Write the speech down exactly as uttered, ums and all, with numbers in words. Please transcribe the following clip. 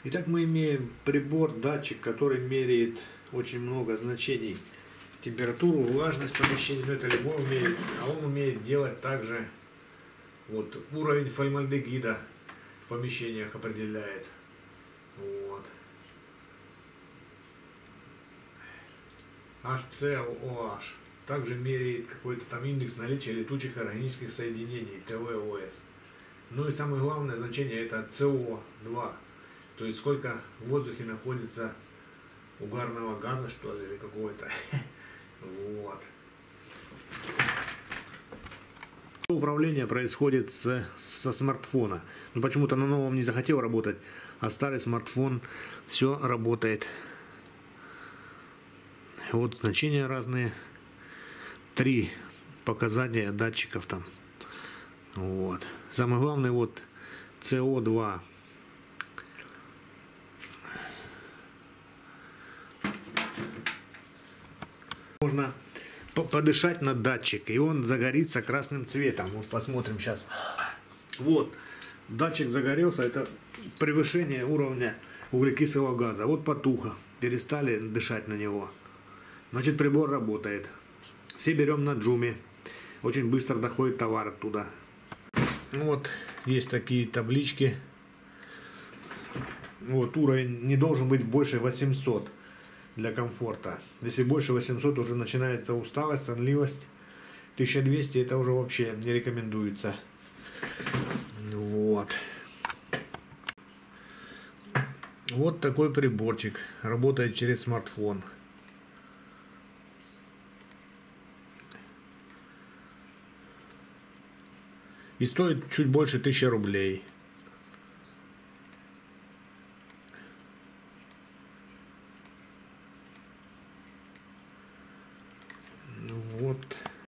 Итак, мы имеем прибор, датчик, который меряет очень много значений. Температуру, влажность помещения, но это любой умеет. А он умеет делать также вот, уровень формальдегида в помещениях определяет. Вот. эйч си о эйч. Также меряет какой-то там индекс наличия летучих органических соединений, тэ вэ о эс. Ну и самое главное значение это це о два. То есть сколько в воздухе находится угарного газа, что ли, или какого-то. Вот. Управление происходит с, со смартфона. Но почему-то на новом не захотел работать, а старый смартфон все работает. Вот значения разные. Три показания датчиков там. Вот. Самое главное вот це о два. Можно подышать на датчик, и он загорится красным цветом. Вот посмотрим сейчас. Вот, датчик загорелся, это превышение уровня углекислого газа. Вот потухо, перестали дышать на него. Значит, прибор работает. Все берем на джуме. Очень быстро доходит товар оттуда. Вот, есть такие таблички. Вот, уровень не должен быть больше восьмисот. Для комфорта. Если больше восьмисот, уже начинается усталость, сонливость. тысяча двести это уже вообще не рекомендуется. Вот. Вот такой приборчик. Работает через смартфон. И стоит чуть больше тысячи рублей.